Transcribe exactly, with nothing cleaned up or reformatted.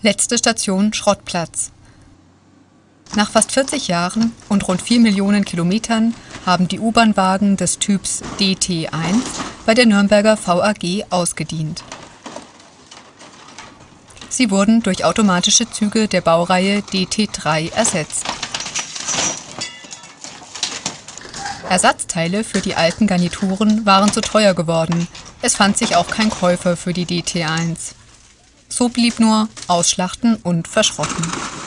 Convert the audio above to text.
Letzte Station Schrottplatz. Nach fast vierzig Jahren und rund vier Millionen Kilometern haben die U-Bahn-Wagen des Typs D T eins bei der Nürnberger V A G ausgedient. Sie wurden durch automatische Züge der Baureihe D T drei ersetzt. Ersatzteile für die alten Garnituren waren zu teuer geworden, es fand sich auch kein Käufer für die D T eins. So blieb nur Ausschlachten und Verschrotten.